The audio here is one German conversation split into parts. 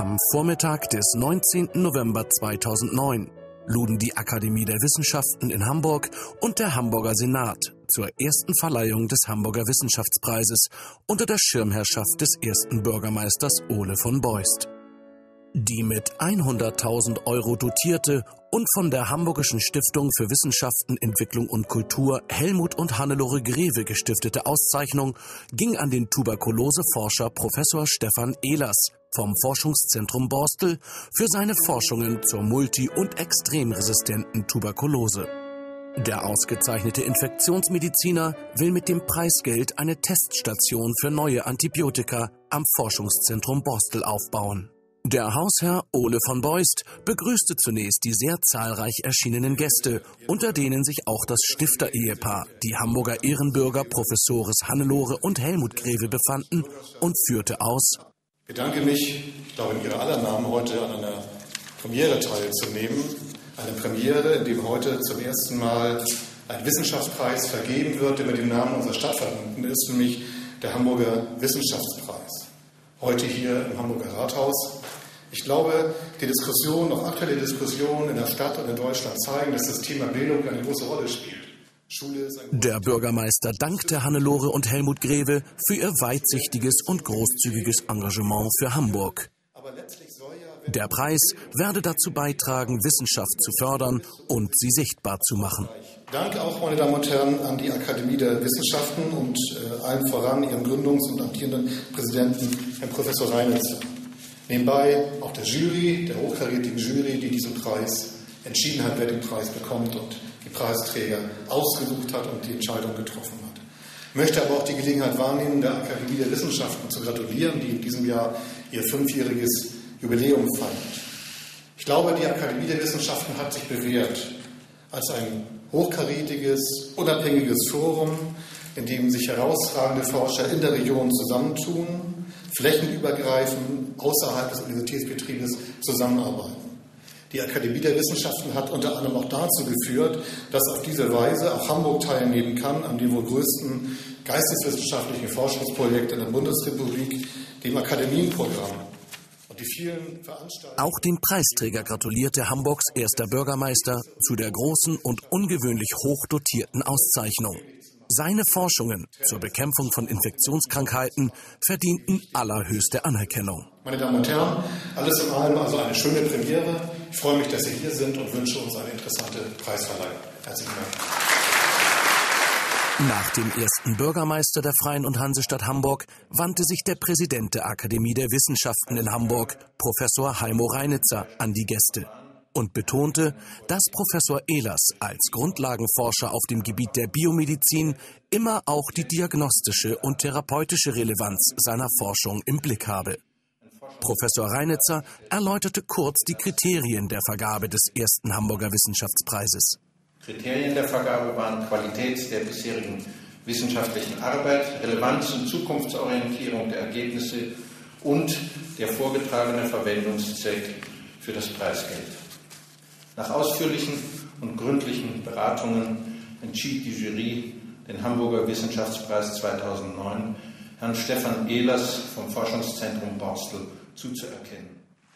Am Vormittag des 19. November 2009 luden die Akademie der Wissenschaften in Hamburg und der Hamburger Senat zur ersten Verleihung des Hamburger Wissenschaftspreises unter der Schirmherrschaft des ersten Bürgermeisters Ole von Beust. Die mit 100.000 € dotierte und von der Hamburgischen Stiftung für Wissenschaften, Entwicklung und Kultur Helmut und Hannelore Grewe gestiftete Auszeichnung ging an den Tuberkuloseforscher Professor Stefan Ehlers vom Forschungszentrum Borstel für seine Forschungen zur multi- und extremresistenten Tuberkulose. Der ausgezeichnete Infektionsmediziner will mit dem Preisgeld eine Teststation für neue Antibiotika am Forschungszentrum Borstel aufbauen. Der Hausherr Ole von Beust begrüßte zunächst die sehr zahlreich erschienenen Gäste, unter denen sich auch das Stifter-Ehepaar, die Hamburger Ehrenbürger Professores Hannelore und Helmut Grewe befanden, und führte aus: Ich bedanke mich, ich glaube in Ihrer aller Namen, heute an einer Premiere teilzunehmen. Eine Premiere, in dem heute zum ersten Mal ein Wissenschaftspreis vergeben wird, der mit dem Namen unserer Stadt verbunden ist, nämlich der Hamburger Wissenschaftspreis. Heute hier im Hamburger Rathaus. Ich glaube, die Diskussion, auch aktuelle Diskussionen in der Stadt und in Deutschland zeigen, dass das Thema Bildung eine große Rolle spielt. Der Bürgermeister dankte Hannelore und Helmut Grewe für ihr weitsichtiges und großzügiges Engagement für Hamburg. Der Preis werde dazu beitragen, Wissenschaft zu fördern und sie sichtbar zu machen. Dank auch, meine Damen und Herren, an die Akademie der Wissenschaften und allen voran ihrem Gründungs- und amtierenden Präsidenten, Herrn Professor Reinitzer. Nebenbei auch der Jury, der hochkarätigen Jury, die diesen Preis entschieden hat, wer den Preis bekommt und die Preisträger ausgesucht hat und die Entscheidung getroffen hat. Ich möchte aber auch die Gelegenheit wahrnehmen, der Akademie der Wissenschaften zu gratulieren, die in diesem Jahr ihr 5-jähriges Jubiläum feiert. Ich glaube, die Akademie der Wissenschaften hat sich bewährt als ein hochkarätiges, unabhängiges Forum, in dem sich herausragende Forscher in der Region zusammentun, flächenübergreifend außerhalb des Universitätsbetriebes zusammenarbeiten. Die Akademie der Wissenschaften hat unter anderem auch dazu geführt, dass auf diese Weise auch Hamburg teilnehmen kann an dem wohl größten geisteswissenschaftlichen Forschungsprojekt in der Bundesrepublik, dem Akademienprogramm. Und die vielen Veranstaltungen. Auch dem Preisträger gratulierte Hamburgs erster Bürgermeister zu der großen und ungewöhnlich hoch dotierten Auszeichnung. Seine Forschungen zur Bekämpfung von Infektionskrankheiten verdienten allerhöchste Anerkennung. Meine Damen und Herren, alles in allem also eine schöne Premiere. Ich freue mich, dass Sie hier sind und wünsche uns eine interessante Preisverleihung. Herzlichen Dank. Nach dem ersten Bürgermeister der Freien und Hansestadt Hamburg wandte sich der Präsident der Akademie der Wissenschaften in Hamburg, Professor Heimo Reinitzer, an die Gäste und betonte, dass Professor Ehlers als Grundlagenforscher auf dem Gebiet der Biomedizin immer auch die diagnostische und therapeutische Relevanz seiner Forschung im Blick habe. Professor Reinitzer erläuterte kurz die Kriterien der Vergabe des ersten Hamburger Wissenschaftspreises. Kriterien der Vergabe waren Qualität der bisherigen wissenschaftlichen Arbeit, Relevanz und Zukunftsorientierung der Ergebnisse und der vorgetragene Verwendungszweck für das Preisgeld. Nach ausführlichen und gründlichen Beratungen entschied die Jury, den Hamburger Wissenschaftspreis 2009 Herrn Stefan Ehlers vom Forschungszentrum Borstel zuzuerkennen.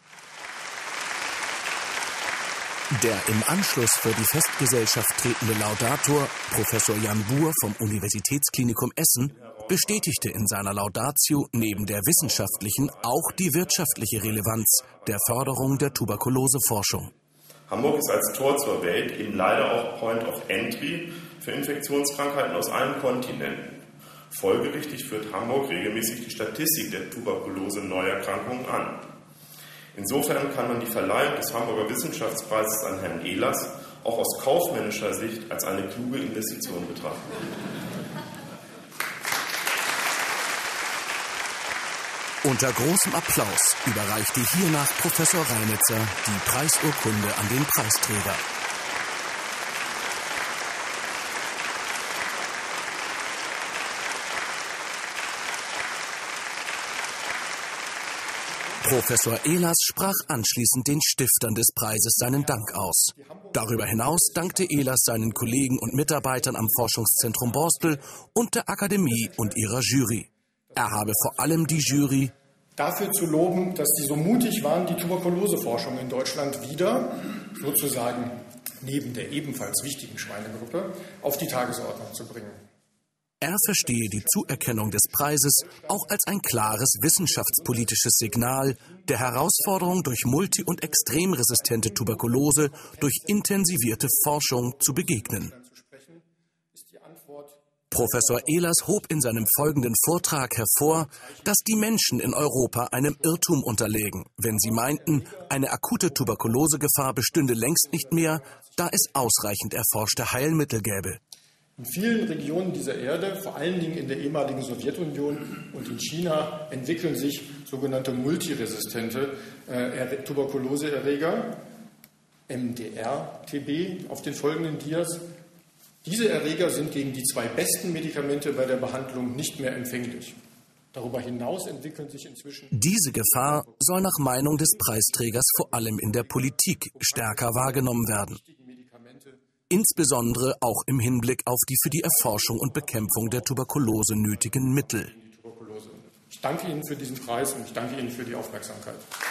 Der im Anschluss für die Festgesellschaft tretende Laudator, Professor Jan Buhr vom Universitätsklinikum Essen, bestätigte in seiner Laudatio neben der wissenschaftlichen auch die wirtschaftliche Relevanz der Förderung der Tuberkuloseforschung. Hamburg ist als Tor zur Welt eben leider auch Point of Entry für Infektionskrankheiten aus allen Kontinenten. Folgerichtig führt Hamburg regelmäßig die Statistik der Tuberkulose-Neuerkrankungen an. Insofern kann man die Verleihung des Hamburger Wissenschaftspreises an Herrn Ehlers auch aus kaufmännischer Sicht als eine kluge Investition betrachten. Unter großem Applaus überreichte hiernach Professor Reinitzer die Preisurkunde an den Preisträger. Professor Ehlers sprach anschließend den Stiftern des Preises seinen Dank aus. Darüber hinaus dankte Ehlers seinen Kollegen und Mitarbeitern am Forschungszentrum Borstel und der Akademie und ihrer Jury. Er habe vor allem die Jury dafür zu loben, dass sie so mutig waren, die Tuberkuloseforschung in Deutschland wieder sozusagen neben der ebenfalls wichtigen Schweinegrippe auf die Tagesordnung zu bringen. Er verstehe die Zuerkennung des Preises auch als ein klares wissenschaftspolitisches Signal, der Herausforderung durch multi- und extremresistente Tuberkulose durch intensivierte Forschung zu begegnen. Professor Ehlers hob in seinem folgenden Vortrag hervor, dass die Menschen in Europa einem Irrtum unterlägen, wenn sie meinten, eine akute Tuberkulosegefahr bestünde längst nicht mehr, da es ausreichend erforschte Heilmittel gäbe. In vielen Regionen dieser Erde, vor allen Dingen in der ehemaligen Sowjetunion und in China, entwickeln sich sogenannte multiresistente Tuberkuloseerreger, MDR-TB auf den folgenden Dias. Diese Erreger sind gegen die 2 besten Medikamente bei der Behandlung nicht mehr empfänglich. Darüber hinaus entwickeln sich inzwischen... Diese Gefahr soll nach Meinung des Preisträgers vor allem in der Politik stärker wahrgenommen werden. Insbesondere auch im Hinblick auf die für die Erforschung und Bekämpfung der Tuberkulose nötigen Mittel. Ich danke Ihnen für diesen Preis und ich danke Ihnen für die Aufmerksamkeit.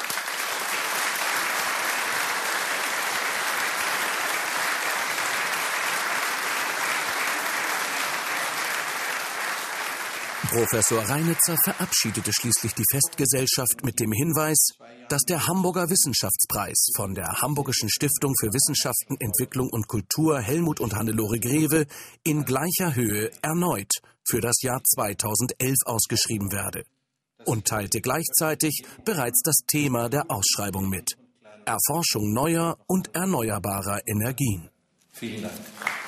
Professor Reinitzer verabschiedete schließlich die Festgesellschaft mit dem Hinweis, dass der Hamburger Wissenschaftspreis von der Hamburgischen Stiftung für Wissenschaften, Entwicklung und Kultur Helmut und Hannelore Greve in gleicher Höhe erneut für das Jahr 2011 ausgeschrieben werde und teilte gleichzeitig bereits das Thema der Ausschreibung mit: Erforschung neuer und erneuerbarer Energien. Vielen Dank.